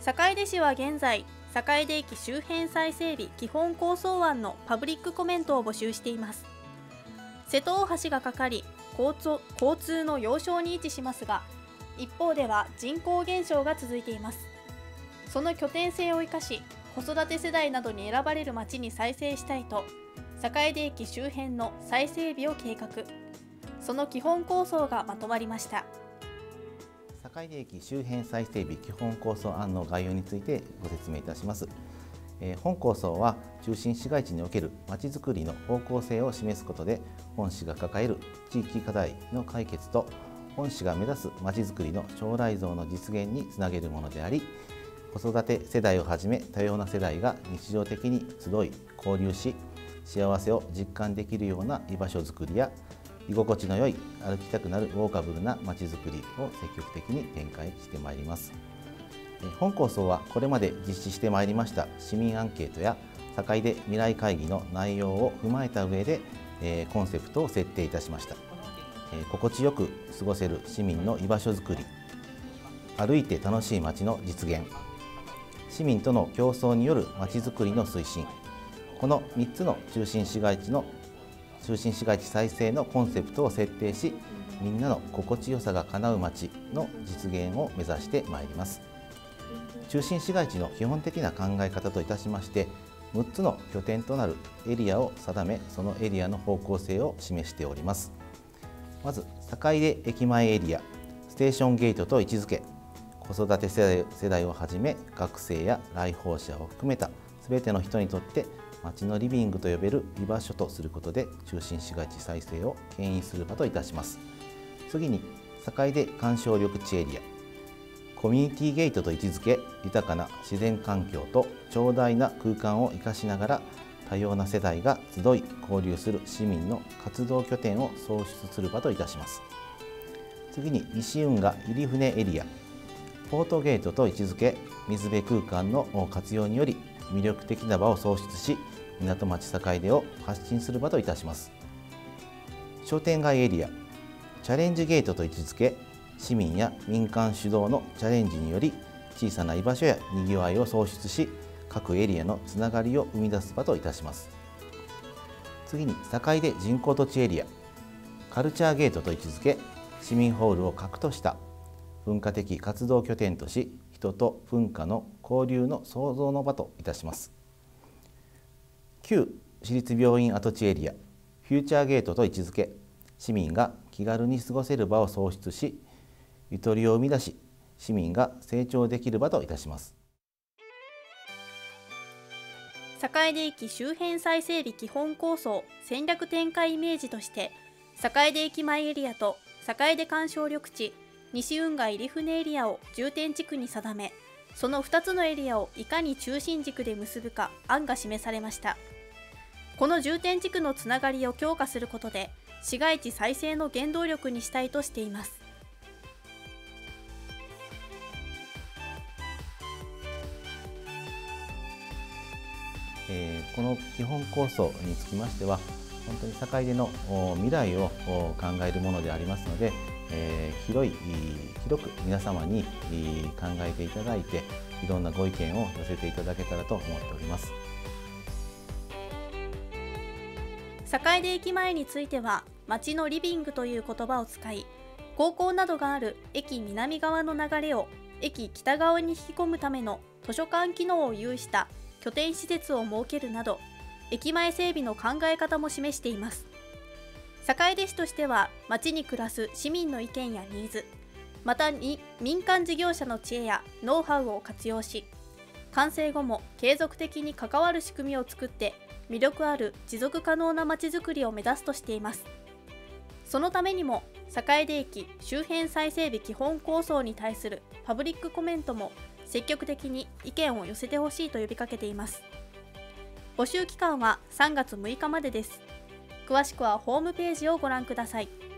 坂出市は現在、坂出駅周辺再整備基本構想案のパブリックコメントを募集しています。瀬戸大橋がかかり、交通の要衝に位置しますが、一方では人口減少が続いています。その拠点性を生かし、子育て世代などに選ばれる町に再生したいと、坂出駅周辺の再整備を計画。その基本構想がまとまりました。 坂出駅周辺再整備基本構想案の概要についてご説明いたします。本構想は中心市街地におけるまちづくりの方向性を示すことで、本市が抱える地域課題の解決と本市が目指すまちづくりの将来像の実現につなげるものであり、子育て世代をはじめ多様な世代が日常的に集い交流し、幸せを実感できるような居場所づくりや居心地の良い歩きたくなるウォーカブルなまちづくりを積極的に展開してまいります。本構想はこれまで実施してまいりました市民アンケートや坂出未来会議の内容を踏まえた上でコンセプトを設定いたしました。心地よく過ごせる市民の居場所づくり、歩いて楽しい街の実現、市民との競争によるまちづくりの推進、この3つの中心市街地再生のコンセプトを設定し、みんなの心地よさが叶う街の実現を目指してまいります。中心市街地の基本的な考え方といたしまして、6つの拠点となるエリアを定め、そのエリアの方向性を示しております。まず坂出駅前エリア、ステーションゲートと位置づけ、子育て世代をはじめ学生や来訪者を含めたすべての人にとって街のリビングと呼べる居場所とすることで、中心市街地再生を牽引する場といたします。次に坂出鑑賞緑地エリア、コミュニティゲートと位置づけ、豊かな自然環境と長大な空間を生かしながら多様な世代が集い交流する市民の活動拠点を創出する場といたします。次に西運河入船エリア、ポートゲートと位置づけ、水辺空間の活用により魅力的な場を創出し、港町坂出を発信する場といたします。商店街エリア、チャレンジゲートと位置づけ、市民や民間主導のチャレンジにより小さな居場所やにぎわいを創出し、各エリアのつながりを生み出す場といたします。次に坂出人工土地エリア、カルチャーゲートと位置づけ、市民ホールを核とした文化的活動拠点とし、人と文化の交流の創造の場といたします。旧市立病院跡地エリア、フューチャーゲートと位置づけ、市民が気軽に過ごせる場を創出し、ゆとりを生み出し、市民が成長できる場といたします。 坂出駅周辺再整備基本構想戦略展開イメージとして、坂出駅前エリアと坂出鑑賞緑地、西運河入船エリアを重点地区に定め、その2つのエリアをいかに中心軸で結ぶか案が示されました。この重点地区のつながりを強化することで、市街地再生の原動力にしたいとしています。 この基本構想につきましては、本当に坂出の未来を考えるものでありますので、広く皆様に考えていただいて、いろんなご意見を寄せていただけたらと思っております。 坂出駅前については、街のリビングという言葉を使い、高校などがある駅南側の流れを駅北側に引き込むための図書館機能を有した拠点施設を設けるなど、駅前整備の考え方も示しています。坂出市としては、街に暮らす市民の意見やニーズ、またに民間事業者の知恵やノウハウを活用し、完成後も継続的に関わる仕組みを作って、魅力ある持続可能なまちづくりを目指すとしています。そのためにも、坂出駅周辺再整備基本構想に対するパブリックコメントも積極的に意見を寄せてほしいと呼びかけています。募集期間は3月6日までです。詳しくはホームページをご覧ください。